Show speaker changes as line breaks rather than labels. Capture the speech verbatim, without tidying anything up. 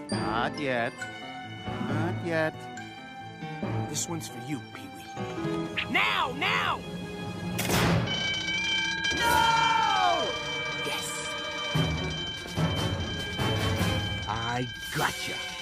Not yet. Not yet.
This one's for you, Pee-wee.
Now, now!
No! Yes! I gotcha.